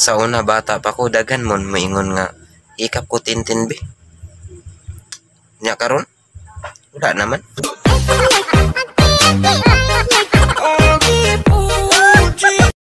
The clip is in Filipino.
Sa una bata pa ko daghan mon moingon nga hikap ko tintin be. Nya karon wala naman.